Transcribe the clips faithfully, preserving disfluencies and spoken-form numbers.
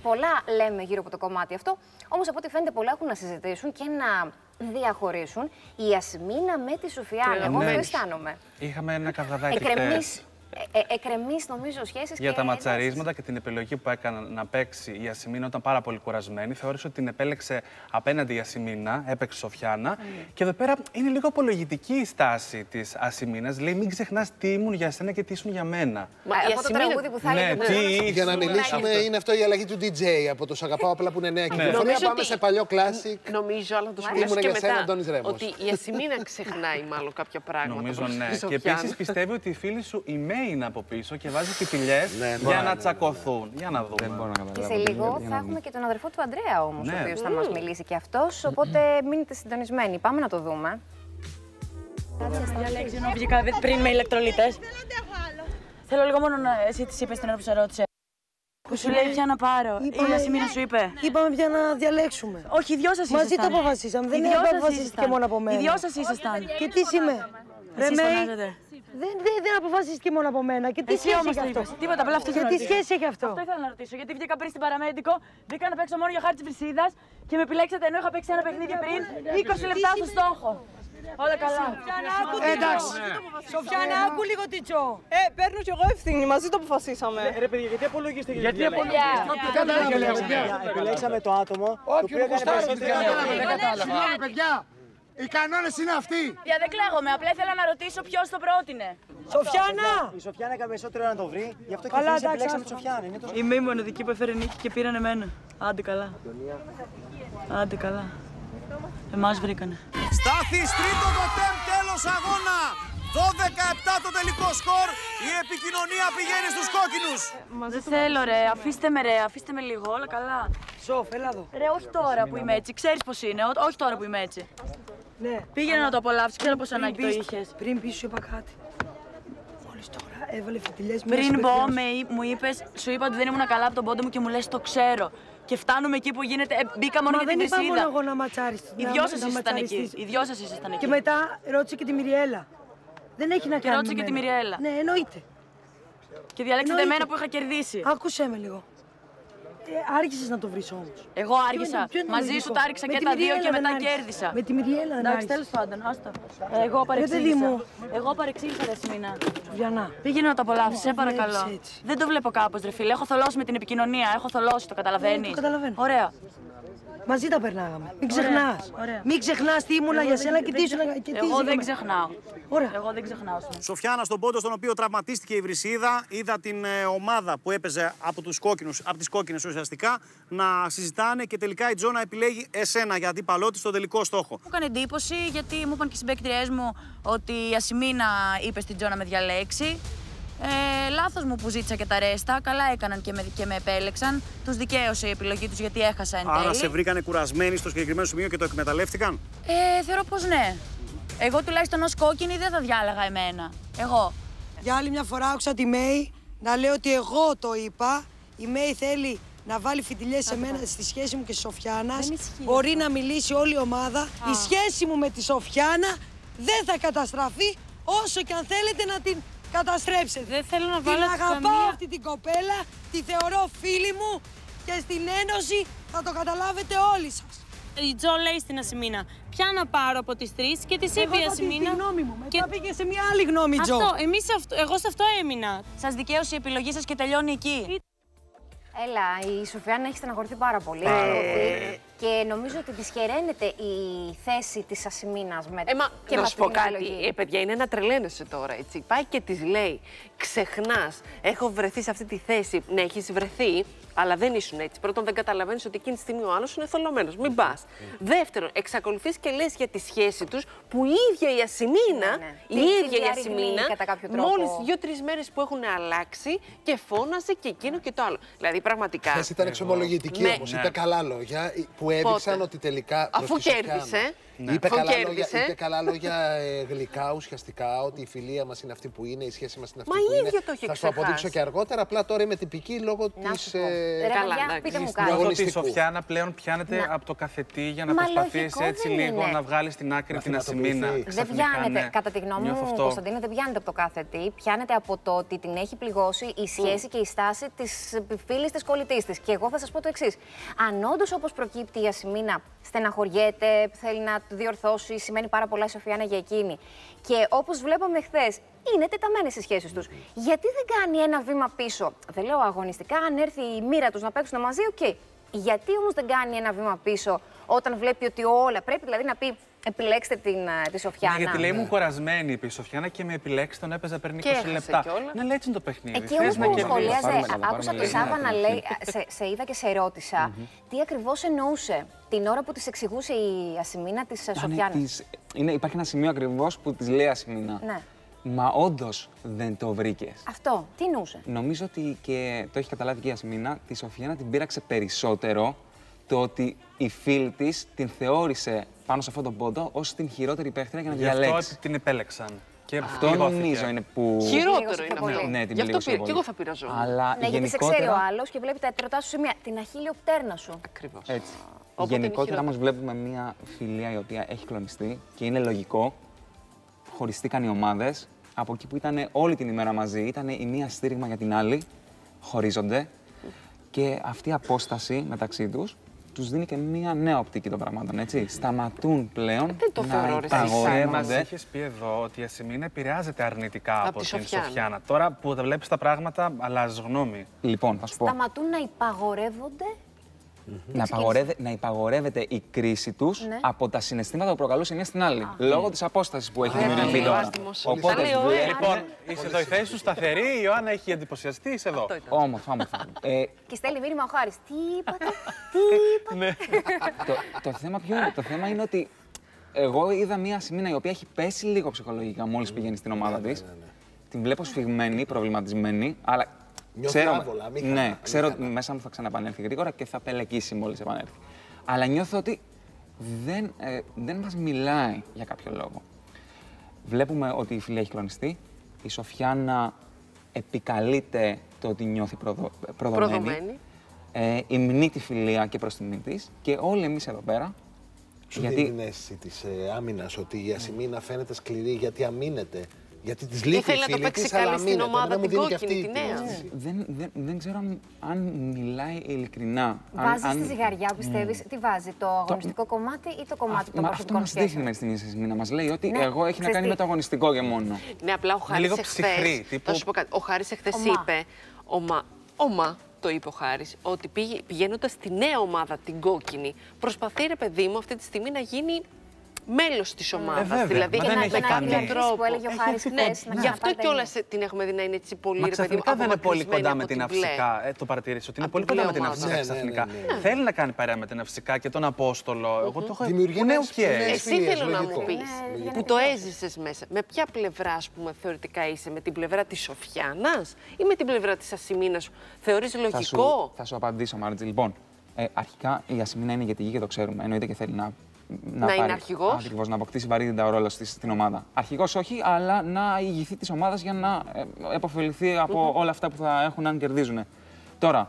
πολλά λέμε γύρω από το κομμάτι αυτό. Όμως από ό,τι φαίνεται, πολλά έχουν να συζητήσουν και να διαχωρίσουν. Η Ιασμίνα με τη Σουφιάννα. Εγώ αυτό αισθάνομαι. Είχαμε ένα καυγαδάκι χτες. Ε, ε, εκκρεμείς, νομίζω, σχέσεις για και τα ματσαρίσματα και την επιλογή που έκανε να παίξει η Ιασμίνα όταν πάρα πολύ κουρασμένη. Θεώρησε ότι την επέλεξε απέναντι η Ιασμίνα, έπαιξε Σοφιάννα. Mm. Και εδώ πέρα είναι λίγο απολογητική η στάση της Ιασμίνας. Λέει: μην ξεχνάς τι ήμουν για σένα και τι ήσουν για μένα. Μα αυτό Ιασμίνα... το τραγούδι που θα ναι, έλεγε. Ναι. Για να μιλήσουμε, αυτό. Είναι αυτό η αλλαγή του ντι τζέι από το Σ' αγαπάω απλά που είναι νέα κυκλοφορία. Πάμε ότι... σε παλιό κλάσικ. Νομίζω, αλλά το σχολιάσω και μετά. Ότι η Ιασμίνα ξεχνάει μάλλον κάποια πράγματα. Νομίζω, ναι. Και επίσης πιστεύει ότι η φίλη σου η Μέη είναι από πίσω και βάζει φιτιλιές ναι, για ναι, να τσακωθούν. Για να δούμε. Και σε λίγο θα έχουμε και τον αδερφό του Αντρέα όμως, ναι. ο οποίος θα μας μιλήσει και αυτός, οπότε μείνετε συντονισμένοι. Πάμε να το δούμε. Διαλέξει ενώ βγήκα πριν με ηλεκτρολίτες. Θέλω λίγο μόνο να εσύ της είπες την ώρα που σε ρώτησε. Που σου λέει πια να πάρω. Η Ιασμίνα σου είπε. Είπαμε πια να διαλέξουμε. Όχι, οι δυο σας ήσασταν. Μαζί το αποφασίσαμε. Δεν αποφασίστηκε μόνο από μένα. Οι δυο σας ήσασταν. Και τι είμαι. Δεν, δεν, δεν αποφασίστηκε μόνο από μένα. Και τι σχέση έχει αυτό. Τίποτα, απλά αυτό και τι σχέση έχει αυτό. Αυτό ήθελα να ρωτήσω. Γιατί βγήκα πριν στην παραμέντικο, μπήκα να παίξω μόνο για χάρη της Βρυσίδας και με επιλέξατε ενώ είχα παίξει ένα παιχνίδι πριν είκοσι λεπτά στο στόχο. Όλα καλά. Εντάξει. Σοφιάννα, άκου λίγο τι τσο. Ε, παίρνω κι εγώ ευθύνη. Μαζί το αποφασίσαμε. Ρε παιδιά, γιατί απολογίστε. Γιατί απολογίστε. Επιλέξαμε το άτομο. Όχι, ο Κουστάρος δεν κατάλαβα. Οι κανόνες είναι αυτοί. Για δεν κλαίγομαι, απλά ήθελα να ρωτήσω ποιος το πρότεινε. Σοφιάννα! Η Σοφιάννα έκανε περισσότερο να το βρει, γι' αυτό και εμείς επιλέξαμε τη Σοφιάννα. Είμαι η μοναδική που έφερε νίκη και πήραν εμένα. Άντε καλά. Άντε καλά. Εμάς βρήκανε. Στάθης, τρίτο το τεμ, τέλος αγώνα. δώδεκα επτά το τελικό σκορ. Η επικοινωνία πηγαίνει στους κόκκινους. Δεν θέλω ρε, αφήστε με ρε, αφήστε με λίγο, όλα καλά. Σοφ, έλα εδώ. Ρε, όχι τώρα που είμαι έτσι, ξέρεις πως είναι, όχι τώρα που είμαι έτσι. Ναι. Πήγαινε να το απολαύσεις, ξέρω πως ανάγκη το είχες. Πριν πεις σου είπα κάτι. Μόλις τώρα έβαλε φιτιλιές μία. Πριν μπω, μου είπες, σου είπα ότι δεν ήμουν καλά από τον πόντο μου και μου λες το ξέρω. Και φτάνουμε εκεί που γίνεται, ε, μπήκα μόνο Μα για την Βρυσίδα. δεν είπα μόνο εγώ να ματσάρεις. Οι δυο σας ήσασταν εκεί. Οι δυο σας ήσασταν εκεί. Και μετά ρώτησε και τη Μυριέλα. Δεν έχει να και κάνει. Ρώτησε και τη Μυριέλα. Ναι, εννοείται. Και διαλέξατε εμένα που είχα κερδίσει. Άκουσέ με λίγο. Ε, άργησες να το βρεις όμως. Εγώ άργησα. Μαζί σου τα άργησα και τα δύο και μετά κέρδισα. Με τη Μυριέλα δεν εντάξει, τέλος πάντων, άστα. Εγώ παρεξήγησα. Εγώ παρεξήγησα, ρε Σιμίνα. Σουφιανά. Πήγαινε να το απολαύσεις, σε παρακαλώ. Δεν το βλέπω κάπως, ρε φίλε. Έχω θολώσει με την επικοινωνία. Έχω θολώσει, το καταλαβαίνεις. Το καταλαβαίνω. Ωραία. Μαζί τα περνάγαμε. Μην ξεχνάς. Μην ξεχνάς τι ήμουνα για σένα και τι ήσουν. Εγώ δεν ξεχνάω. Ωραία. Εγώ δεν ξεχνάω. Σοφιάννα, στον πόντο στον οποίο τραυματίστηκε η Βρυσίδα, είδα την ε, ομάδα που έπαιζε από τους κόκκινους, από τις κόκκινες ουσιαστικά, να συζητάνε και τελικά η Τζόνα επιλέγει εσένα για αντίπαλό της στον τελικό στόχο. Μου έκανε εντύπωση γιατί μου είπαν και οι συμπαίκτριές μου ότι η Ιασμίνα είπε στην Τζόνα με διαλέξει. Ε, λάθος μου που ζήτησα και τα ρέστα. Καλά έκαναν και με, και με επέλεξαν. Τους δικαίωσε η επιλογή τους γιατί έχασα εν τέλει. Άρα σε βρήκανε κουρασμένοι στο συγκεκριμένο σημείο και το εκμεταλλεύτηκαν. Ε, θεωρώ πως ναι. Εγώ τουλάχιστον ως κόκκινη δεν θα διάλεγα εμένα. Εγώ. Για άλλη μια φορά άκουσα τη Μέη να λέω ότι εγώ το είπα. Η Μέη θέλει να βάλει φιτιλιές σε μένα στη σχέση μου και στη Σοφιάννα. Μπορεί να μιλήσει όλη η ομάδα. Α. Η σχέση μου με τη Σοφιάννα δεν θα καταστραφεί όσο και αν θέλετε να την καταστρέψετε. Δεν θέλω να βάλω την αγαπάω καμία... αυτή την κοπέλα, τη θεωρώ φίλη μου και στην Ένωση θα το καταλάβετε όλοι σας. Η Τζο λέει στην Ασημίνα, ποια να πάρω από τις τρεις και της είπε η Ασημίνα. Εγώ γνώμη μου, μετά και... πήγε σε μια άλλη γνώμη, Τζο. Αυτό, εμείς αυτό, εγώ σε αυτό έμεινα. Σας δικαίωσε η επιλογή σας και τελειώνει εκεί. Έλα, η Σοφιάννα έχει στεναχωρηθεί πάρα πολύ. Ε... Και νομίζω ότι δυσχεραίνεται η θέση της Ασημίνας με ε, μα, και να με σου πω κάτι, επιλογή. ε, παιδιά, είναι να τρελαίνεσαι τώρα, έτσι. Πάει και της λέει, ξεχνάς, έχω βρεθεί σε αυτή τη θέση. Ναι, έχεις βρεθεί, αλλά δεν ήσουν έτσι. Πρώτον, δεν καταλαβαίνεις ότι εκείνη τη στιγμή ο άλλος είναι θολωμένος. Μην πας. Mm. Δεύτερον, εξακολουθείς και λες για τη σχέση τους που η ίδια η Ασημίνα, ναι, ναι. η ίδια η Ασημίνα, μόλις δύο-τρεις μέρες που έχουν αλλάξει και φώνασε και εκείνο και το άλλο. Δηλαδή, πραγματικά. Θες ήταν εξομολογητική με... όμως, είπε καλά λόγια. Που έδειξαν ότι τελικά. Αφού κέρδισε. Ναι. Είπε, καλά λόγια, είπε καλά λόγια ε, γλυκά ουσιαστικά, ότι η φιλία μας είναι αυτή που είναι, η σχέση μας είναι αυτή Μα που είναι. Μα ίδιο το έχει Θα σου αποδείξω και αργότερα, απλά τώρα είμαι τυπική λόγω της. Ε, καλά, πείτε μου κάτι. Νιώθω ότι η Σοφιάνα πλέον πιάνεται να. από το καθετή για να προσπαθήσει έτσι λίγο να βγάλει στην άκρη την Ασημίνα. Δεν πιάνεται, κατά τη γνώμη μου, Κωνσταντίνε, δεν πιάνεται από το κάθετη. Πιάνεται από το ότι την έχει πληγώσει η σχέση και η στάση της φίλης της κολλητής της. Και εγώ θα σας πω το εξής. Αν όντως όπως προκύπτει η Ασημίνα στεναχωριέται, θέλει να του διορθώσει, σημαίνει πάρα πολλά η Σοφιάνα για εκείνη. Και όπως βλέπαμε χθες, είναι τεταμένες οι σχέσεις τους. Γιατί δεν κάνει ένα βήμα πίσω? Δεν λέω αγωνιστικά, αν έρθει η μοίρα τους να παίξουν μαζί, οκ. Okay. Γιατί όμως δεν κάνει ένα βήμα πίσω όταν βλέπει ότι όλα πρέπει, δηλαδή να πει επιλέξτε την, τη Σοφιάνα. Ναι, γιατί λέει μου κουρασμένη, είπε η Σοφιάνα, και με επιλέξει τον έπαιζε παίρνει είκοσι λεπτά. Ναι, λέει έτσι είναι το παιχνίδι. Εκεί όμως που σχολίαζε, άκουσα τη Σάβα να λέει, σε, σε είδα και σε ρώτησα, mm-hmm. τι ακριβώς εννοούσε την ώρα που της εξηγούσε η Ασημίνα της Σοφιάνας. Υπάρχει ένα σημείο ακριβώς που της λέει Ασημίνα. Ναι. Μα όντως δεν το βρήκες. Αυτό, τι εννοούσε? Νομίζω ότι και το έχει καταλάβει και η Ασημίνα, τη Σοφιάνα την πείραξε περισσότερο το ότι η φίλη της την θεώρησε πάνω σε αυτόν τον πόντο ως την χειρότερη παίχτρια για να Γι' διαλέξει. αυτό την επέλεξαν. Και αυτό νομίζω είναι που. Χειρότερο είναι αυτό. Ναι, την Γι' αυτό πήρε. Και εγώ θα πειραζόμουν. Αλλά ναι, γιατί σε ξέρει ο άλλος και βλέπει τα έτρωτά σου σημεία. Την αχίλιο-πτέρνα σου. Ακριβώς. Έτσι. Γενικότερα όμως βλέπουμε μια φιλία η οποία έχει κλονιστεί και είναι λογικό. Χωριστήκαν οι ομάδες. Από εκεί που ήταν όλη την ημέρα μαζί, ήταν η μία στήριγμα για την άλλη. Χωρίζονται. Και αυτή η απόσταση μεταξύ τους τους δίνει και μία νέα οπτική των πραγμάτων, έτσι. Σταματούν πλέον δεν το να υπαγορεύονται. Μας είχες πει εδώ ότι η Ασημίνα επηρεάζεται αρνητικά από, από την Σοφιάνα. Σοφιάνα. Τώρα που τα βλέπεις τα πράγματα, αλλάζεις γνώμη. Λοιπόν, θα σου πω. Σταματούν να υπαγορεύονται. Mm-hmm. Να, υπαγορεύε, να υπαγορεύεται η κρίση τους ναι. από τα συναισθήματα που προκαλούσε μια στην άλλη. Ah. Λόγω της απόστασης που έχει δημιουργηθεί τώρα. Οπότε, λοιπόν, είσαι εδώ η θέση σου σταθερή, η Ιωάννα έχει εντυπωσιαστεί, είσαι εδώ. Όμορφα, όμορφα. ε, και στέλνει μήνυμα ο Χάρης. Τι είπατε, τι είπατε. το, το, θέμα ποιο είναι, το θέμα είναι ότι εγώ είδα μια Ασημίνα η οποία έχει πέσει λίγο ψυχολογικά μόλις πηγαίνει στην ομάδα της. Την βλέπω σφιγμένη, προβληματισμένη, αλλά. Ξέρω, άβολα, μη ναι, χάνα, ξέρω ότι μέσα μου θα ξαναπανέλθει γρήγορα και θα πελεκίσει μόλις επανέλθει. Αλλά νιώθω ότι δεν, ε, δεν μας μιλάει για κάποιο λόγο. Βλέπουμε ότι η φιλία έχει κλονιστεί. Η Σοφιάνα επικαλείται το ότι νιώθει προδο, προδομένη. προδομένη. Ε, υμνεί τη φιλία και προς τιμή της. Και όλοι εμείς εδώ πέρα. Σου γιατί... δίνει την αίσθηση της ε, άμυνας ότι η Ασημίνα φαίνεται σκληρή γιατί αμήνεται. Γιατί της λείπει η φίλη της, αλλά στην ομάδα την κόκκινη, τη νέα. Δεν, δεν, δεν ξέρω αν, αν μιλάει ειλικρινά. Βάζει αν, στη ζυγαριά, πιστεύεις, mm. τι βάζει, το αγωνιστικό το... κομμάτι ή το κομμάτι των προσωπικών σχέσεων? Αυτό μας δείχνει μέχρι στιγμής η Ασημίνα. Μας λέει ότι ναι. εγώ έχει να κάνει με το αγωνιστικό και μόνο. Ναι, απλά ο Χάρης εχθές, θα σου πω κάτι, ο Χάρης εχθές είπε, ομα, ομα, το είπε ο Χάρης, ότι πηγαίνοντας στη νέα ομάδα, την κόκκινη, προσπαθεί, ρε παιδί μου, αυτή τη στιγμή να γίνει μέλος της ομάδας. Ε, δηλαδή και να έχει κάνει τον τρόπο που έλεγε ο Χάρης χθες. Γι' αυτό κιόλας την έχουμε δει να είναι έτσι πολύ, Μα ρε παιδί μου, δεν είναι πολύ κοντά με την Αυσικά. Ε, το παρατηρήσεις ότι είναι πολύ κοντά με την Αυσικά ξαφνικά. Θέλει να κάνει παρέα με την Αυσικά και τον Απόστολο. Εγώ το έχω δημιουργήσει. Εσύ θέλω να μου πεις που το έζησες μέσα. Με ποια πλευρά, ας πούμε, θεωρητικά είσαι, με την πλευρά της Σοφιάνας ή με την πλευρά της Ασημίνας? Θεωρείς λογικό? Θα σου απαντήσω, Μάρτζη. Λοιπόν, αρχικά η Ασημίνα είναι ηγετική και το ξέρουμε. Εννοείται και θέλει να. Να, να είναι αρχηγός. Ακριβώς, να αποκτήσει βαρύτητα ο ρόλος της στην ομάδα. Αρχηγός όχι, αλλά να ηγηθεί της ομάδας για να ε, επωφεληθεί από mm-hmm. όλα αυτά που θα έχουν αν κερδίζουν. Τώρα,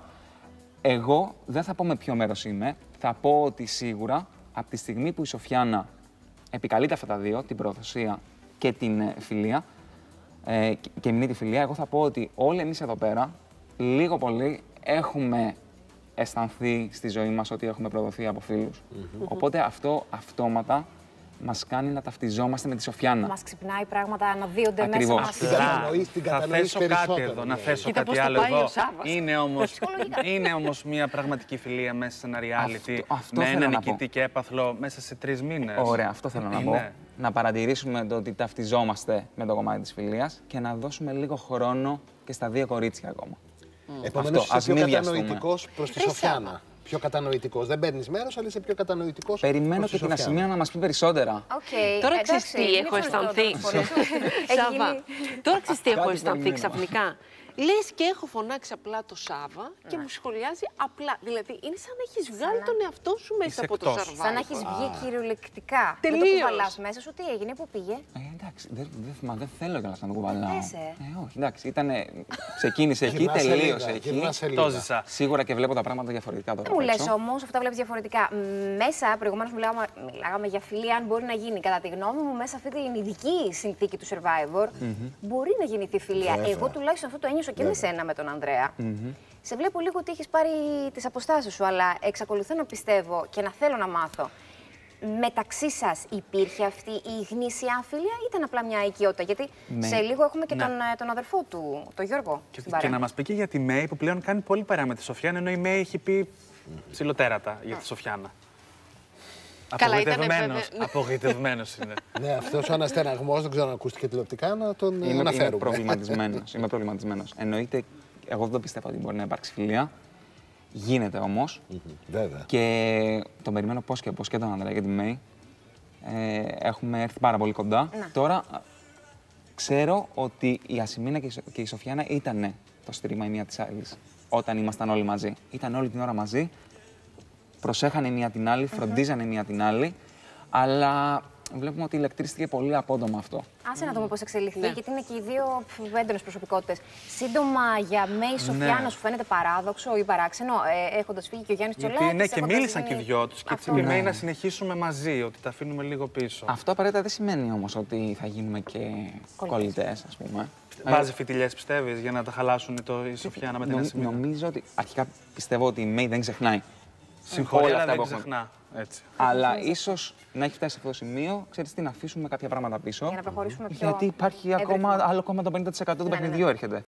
εγώ δεν θα πω με ποιο μέρος είμαι. Θα πω ότι σίγουρα από τη στιγμή που η Σοφιάνα επικαλείται αυτά τα δύο, την προδοσία και την ε, φιλία, ε, και, και μνεί τη φιλία, εγώ θα πω ότι όλοι εμείς εδώ πέρα, λίγο πολύ, έχουμε αισθανθεί στη ζωή μας ότι έχουμε προδοθεί από φίλους. Mm-hmm. Οπότε αυτό αυτόματα μας κάνει να ταυτιζόμαστε με τη Σοφιάνα. Μας ξυπνάει πράγματα, αναδύονται μέσα μας. Θα θέσω κάτι εδώ, να θέσω Κοίτα κάτι άλλο εδώ. Είναι όμως, είναι όμως μια πραγματική φιλία μέσα σε ένα reality αυτό, αυτό με ένα νικητή και έπαθλο μέσα σε τρεις μήνες. Ωραία, αυτό θέλω να πω. Να παρατηρήσουμε το ότι ταυτιζόμαστε με το κομμάτι της φιλίας και να δώσουμε λίγο χρόνο και στα δύο κορίτσια ακόμα. Mm. Επομένως, είσαι πιο κατανοητικός προς τη Σοφιάνα. Πιο κατανοητικός. Δεν παίρνεις μέρος, αλλά είσαι πιο κατανοητικός. Περιμένω και την Ασημίνα να μας πει περισσότερα. Okay. Τώρα ξέρεις τι έχω αισθανθεί. Σάβα, τώρα ξέρεις τι έχω αισθανθεί ξαφνικά. Λες και έχω φωνάξει απλά το Σάβα και μου σχολιάζει απλά. Δηλαδή, είναι σαν να έχεις βγάλει τον εαυτό σου μέσα από το Survivor. Σαν να έχεις βγει κυριολεκτικά. Τελείως. Δεν το κουβαλάς μέσα σου, τι έγινε, πού πήγε. Ε, εντάξει, δεν, δεν, μα, δεν θέλω κιόλας να το κουβαλάω. Θες, ε. Ε, όχι, εντάξει, ήτανε, ξεκίνησε εκεί, τελείωσε εκεί. Το ζήσα. Σίγουρα και βλέπω τα πράγματα διαφορετικά τώρα. Δεν μου λες όμως, αυτά βλέπεις διαφορετικά. Μέσα, προηγουμένως μιλάγαμε, μιλάγαμε για φιλία, αν μπορεί να γίνει. Κατά τη γνώμη μου, μέσα αυτή την ειδική συνθήκη του Survivor, mm-hmm. μπορεί να γεννηθεί φιλία. Βέβαια. Εγώ τουλάχιστον αυτό το ένιωσα και με σένα με τον Ανδρέα. Mm-hmm. Σε βλέπω λίγο ότι έχεις πάρει τις αποστάσεις σου, αλλά εξακολουθώ να πιστεύω και να θέλω να μάθω. Μεταξύ σας υπήρχε αυτή η γνήσια αμφιλία ή ήταν απλά μια οικειότητα? Γιατί ναι. σε λίγο έχουμε και ναι. τον, τον αδερφό του, τον Γιώργο. Και, και να μας πει και για τη Μέη που πλέον κάνει πολύ παρέα με τη Σοφιάνα, ενώ η Μέη έχει πει ψιλοτέρατα για τη Σοφιάνα. Απογοητευμένος. Απογοητευμένος είναι. Ναι, αυτός ο αναστεναγμός, δεν ξέρω αν ακούστηκε τηλεοπτικά, να τον είμαι, αναφέρουμε. Είμαι προβληματισμένος. Είμαι προβληματισμένος. Εννοείται, εγώ δεν πιστεύω ότι μπορεί να υπάρξει φιλία. Γίνεται όμως. Mm-hmm, βέβαια. Και τον περιμένω πώς και πώς και τον Ανδρέα και τη Μέη. Ε, έχουμε έρθει πάρα πολύ κοντά. Να. Τώρα ξέρω ότι η Ασημίνα και η Σοφιάνα ήταν το στήριγμα η μία της άλλης όταν ήμασταν όλοι μαζί. Ήταν όλη την ώρα μαζί. Προσέχανε η μία την άλλη, φροντίζανε η μία την άλλη. Αλλά βλέπουμε ότι ηλεκτρίστηκε πολύ απότομα αυτό. Άσε να δούμε πώς εξελιχθεί, ναι. γιατί είναι και οι δύο έντονες προσωπικότητες. Σύντομα, για Μέη Σοφιάνα, ναι. σου φαίνεται παράδοξο ή παράξενο, ε, έχοντας φύγει και ο Γιάννης Τσολάκης? Ναι, και μίλησαν γίνει... και οι δυο τους. Και έτσι ναι. να συνεχίσουμε μαζί, ότι τα αφήνουμε λίγο πίσω. Αυτό απαραίτητα δεν σημαίνει όμως ότι θα γίνουμε και κολλητές, ας πούμε. Βάζει φιτιλιές, πιστεύεις, για να τα χαλάσουν το, η Σοφιάνα με την Ασημίνα? Νομίζω ότι αρχικά πιστεύω ότι η Μέη δεν ξεχνάει. Συγχωρεί, αλλά δεν ξεχνά. Έτσι. Αλλά ίσως να έχει φτάσει σε αυτό το σημείο, ξέρεις τι, να αφήσουμε κάποια πράγματα πίσω. Για να προχωρήσουμε πιο. Γιατί υπάρχει ακόμα, άλλο ακόμα το πενήντα τοις εκατό του παιχνιδιού έρχεται.